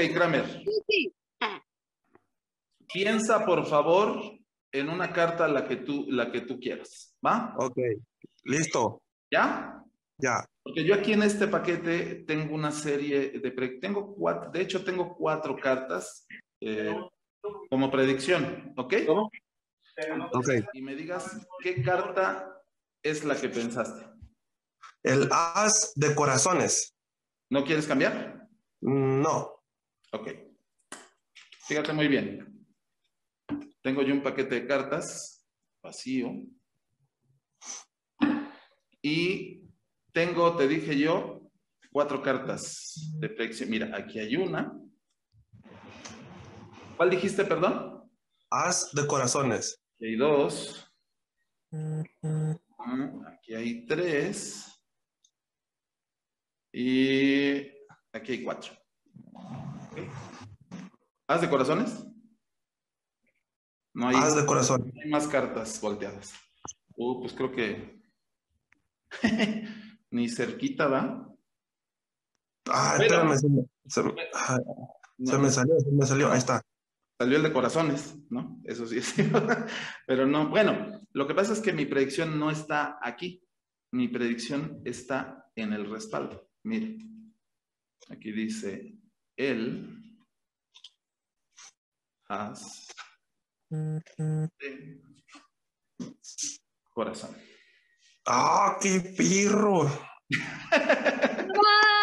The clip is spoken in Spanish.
Kramer. Sí. Piensa, por favor, en una carta la que tú quieras. ¿Va? Ok. Listo. ¿Ya? Ya. Porque yo aquí en este paquete tengo una serie tengo cuatro, de hecho tengo 4 cartas como predicción, ¿ok? ¿Cómo? Ok. Y me digas qué carta es la que pensaste. El as de corazones. ¿No quieres cambiar? No. Ok. Fíjate muy bien. Tengo yo un paquete de cartas vacío. Y tengo, te dije yo, 4 cartas de predicción. Mira, aquí hay una. ¿Cuál dijiste, perdón? As de corazones. Aquí hay 2. Aquí hay 3. Y aquí hay 4. ¿Okay? ¿Haz de corazones? No hay, As de corazón. no hay más cartas volteadas. Pues creo que ni cerquita va. Ah, Bueno, espérame. Se me salió. Ahí bueno, está. salió el de corazones, ¿no? Eso sí es. Pero no, bueno, lo que pasa es que mi predicción no está aquí. Mi predicción está en el respaldo. Mire, aquí dice el as de corazón. ¡Ah, qué pirro!